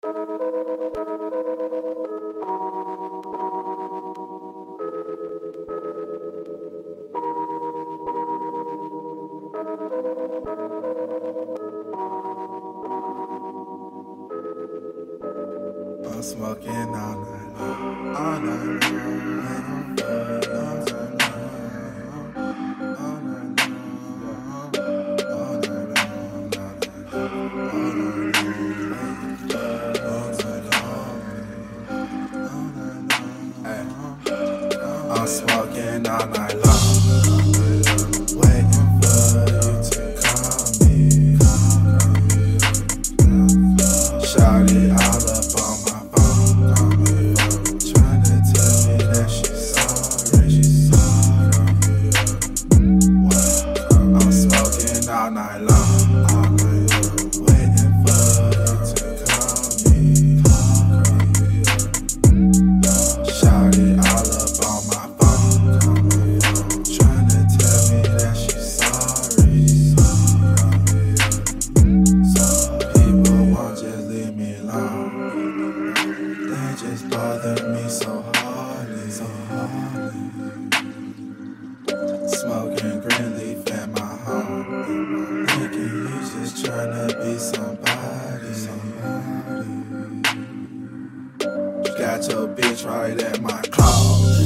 I'm smoking all night long, all night long, all night long, all night long, all night long. I'm smoking all night long, waiting for you to call me. Shout it all up on my phone, tryna tell me that she's sorry. I'm smoking all night long, waiting for you to call me. Shout it all up on my phone, tryna tell me that she's sorry. Some people won't just leave me alone, they just bother me so hardly. Smoking green leaf in my home, thinking you just tryna be somebody. Got your bitch right at my claws.